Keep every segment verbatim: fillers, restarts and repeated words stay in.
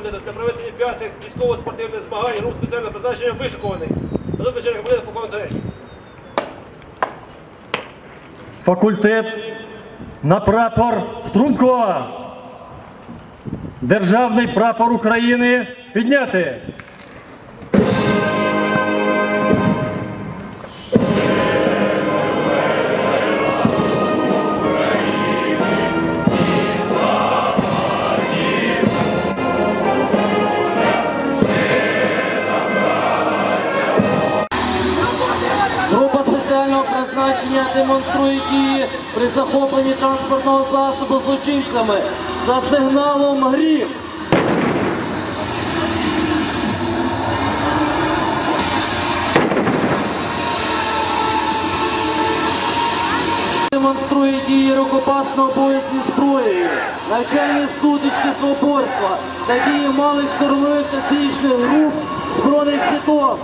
комітету для проведення п'ятих військово-спортивних змагань рух спеціального призначення вишикований. До начальника комітету полковник Грець. Факультет на прапор струнко. Державний прапор України підняти. Група спеціального призначення демонструє дії при захопленні транспортного засобу злочинцями за сигналом «Грім». Демонструє дії рукопашного бою зі зброєю, навчальні сутички свободства та дії малих штурмових тактичних груп збройних щитом.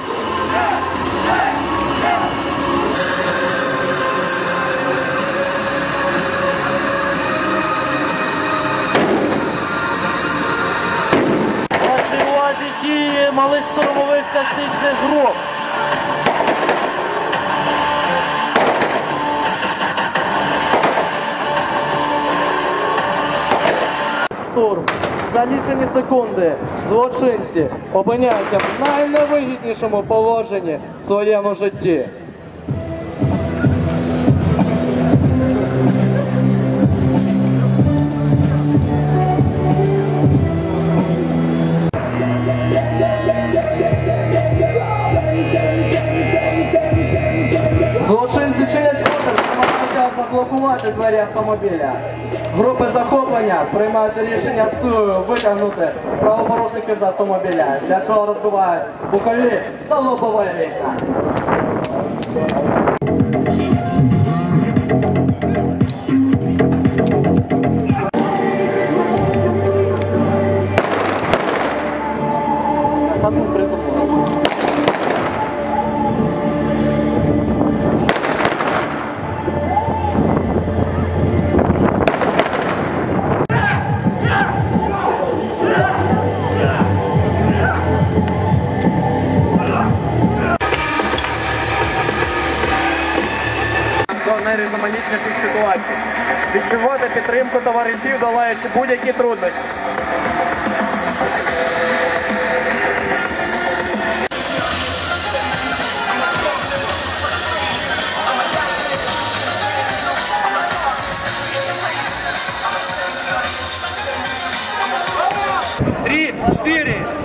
Вашій увазі дії малих штурмових тактичних груп. Штурм. За лічені секунди злочинці опиняються в найневигіднішому положенні в своєму житті. Злочинці чинять опір, намагаються заблокувати двері автомобіля. Групи захоплення приймають рішення силою витягнути правопорушників з автомобіля, для чого розбивають бокові та лобові вікна. Найрізноманітніших ситуацій. Відчувати підтримку товаришів, долаючи будь-які труднощі. Три, чотири.